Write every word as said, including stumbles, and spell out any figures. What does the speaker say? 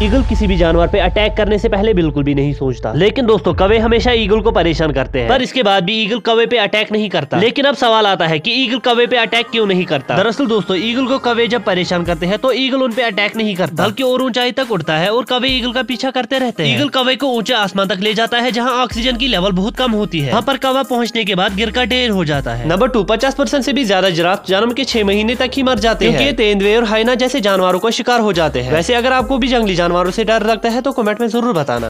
Eagle किसी भी जानवर पे अटैक करने से पहले बिल्कुल भी नहीं सोचता, लेकिन दोस्तों कौवे हमेशा ईगल को परेशान करते हैं, पर इसके बाद भी ईगल कौवे पे अटैक नहीं करता। लेकिन अब सवाल आता है कि ईगल कौवे पे अटैक क्यों नहीं करता। दरअसल दोस्तों ईगल को कौवे जब परेशान करते हैं तो ईगल उन पे अटैक नहीं करता, बल्कि और ऊंचाई तक उड़ता है और कौवे ईगल का पीछा करते रहते हैं। ईगल कौवे को ऊंचे आसमान तक ले जाता है जहाँ ऑक्सीजन की लेवल बहुत कम होती है। वहाँ पर कौवा पहुँचने के बाद गिर का ढेर हो जाता है। नंबर टू, पचास परसेंट से भी ज्यादा जिराफ जन्म के छह महीने तक ही मर जाते हैं, क्योंकि तेंदुए और हाइना जैसे जानवरों का शिकार हो जाते हैं। वैसे अगर आपको भी जंगली जानवरों से डर लगता है तो कमेंट में जरूर बताना।